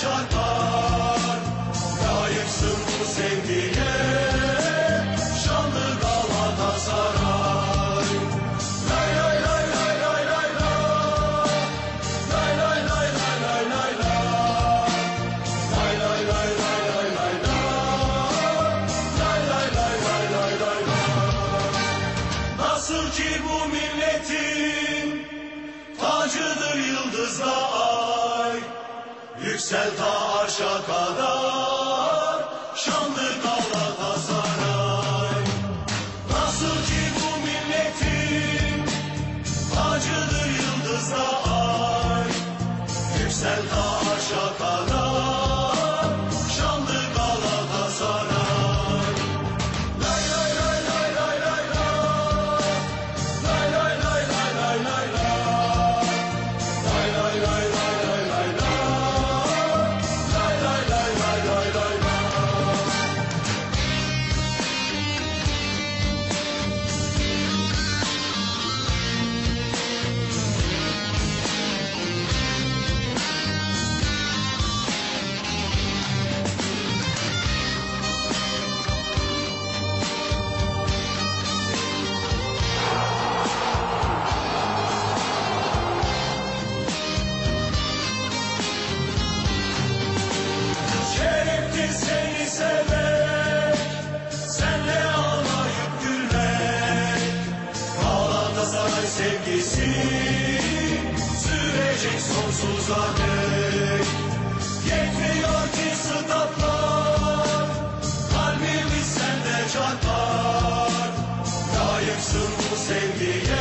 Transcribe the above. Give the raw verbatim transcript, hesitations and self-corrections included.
çarpar. Layıksın bu sevgiye, şanlı Galatasaray. Lay lay lay lay lay lay lay. Lay lay lay lay lay lay lay. Lay lay lay lay lay lay lay. Lay lay lay lay lay lay lay. Nasıl ki bu milletin tacıdır yıldızla ay, yüksel ta arşa kadar şanlı Galatasaray. Nasıl ki bu milletin tacıdır yıldızla ay, yüksel ta arşa kadar şanlı Galatasaray. Lay lay lay lay lay lay lay. Lay lay lay lay lay lay lay. Lay lay lay lay lay lay lay. Lay lay lay lay lay lay lay. Şereftir seni sevmek, senle ağlayıp gülmek. Galatasaray sevgisi sürecek sonsuza dek. Yetmiyor ki statlar, kalbimiz sende çarpar. Layıksın bu sevgiye,